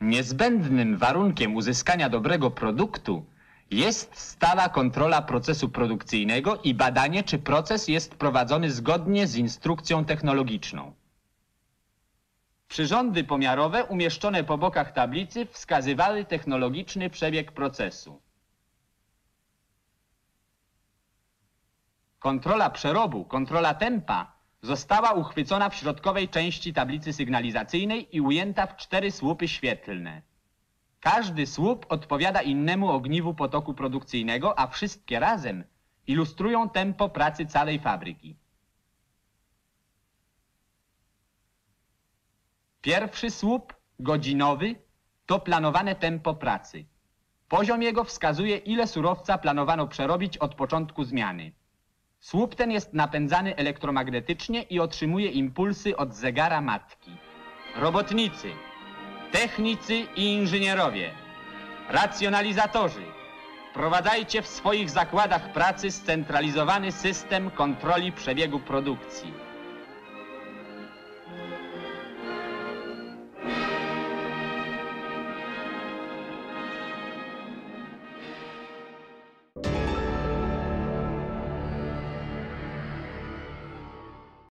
Niezbędnym warunkiem uzyskania dobrego produktu jest stała kontrola procesu produkcyjnego i badanie, czy proces jest prowadzony zgodnie z instrukcją technologiczną. Przyrządy pomiarowe umieszczone po bokach tablicy wskazywały technologiczny przebieg procesu. Kontrola przerobu, kontrola tempa została uchwycona w środkowej części tablicy sygnalizacyjnej i ujęta w 4 słupy świetlne. Każdy słup odpowiada innemu ogniwu potoku produkcyjnego, a wszystkie razem ilustrują tempo pracy całej fabryki. Pierwszy słup, godzinowy, to planowane tempo pracy. Poziom jego wskazuje, ile surowca planowano przerobić od początku zmiany. Słup ten jest napędzany elektromagnetycznie i otrzymuje impulsy od zegara matki. Robotnicy, technicy i inżynierowie, racjonalizatorzy, wprowadzajcie w swoich zakładach pracy scentralizowany system kontroli przebiegu produkcji.